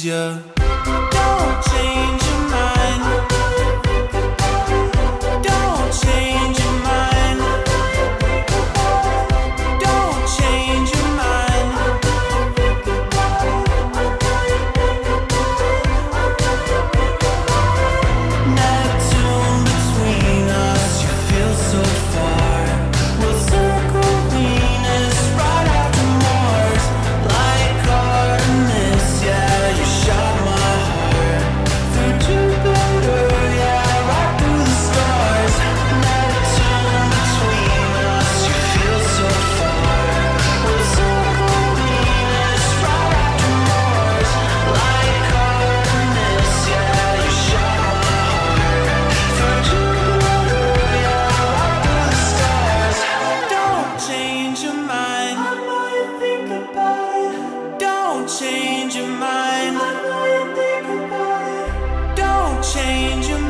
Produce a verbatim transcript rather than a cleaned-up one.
ya. Don't change your mind. Don't change your mind. Don't change your mind. Neptune between us, you feel so far. We'll circle Venus right after Mars. Like Artemis, yeah, you shot my heart. Through Jupiter, yeah, right through the stars. Neptune between us, you feel so far. We'll circle Venus right after Mars. Like Artemis, yeah, you shot my heart. Through Jupiter, yeah, right through the stars. Don't change your mind. I know you think about it. Don't change your mind. I know you think about it. Don't change your mind.